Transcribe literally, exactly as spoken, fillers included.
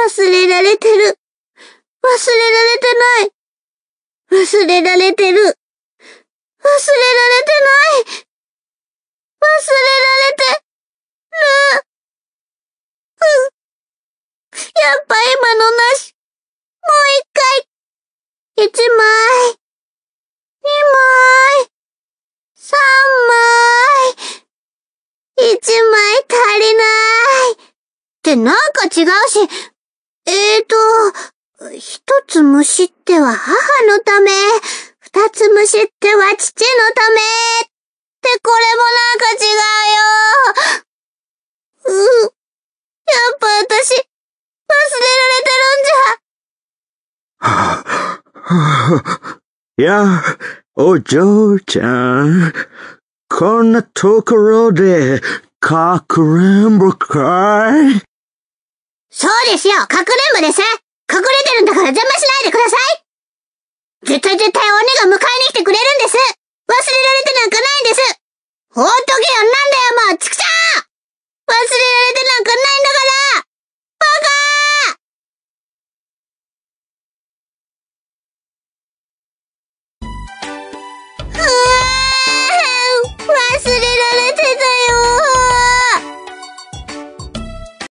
忘れられてる。忘れられてない。忘れられてる。忘れられてない。忘れられてる。うん。やっぱ今のなし。もう一回。一枚。二枚。三枚。一枚足りない。ってなんか違うし。えーと、一つむしっては母のため。二つむしっては父のため。ってこれもなんか違うよ。うん。やっぱ私、忘れられてるんじゃ。 いや、お嬢ちゃん、こんなところで、かくれんぼかい？ そうですよ、かくれんぼです。隠れてるんだから邪魔しないでください。絶対絶対鬼が迎えに来てくれるんです。忘れられてなんかないんです。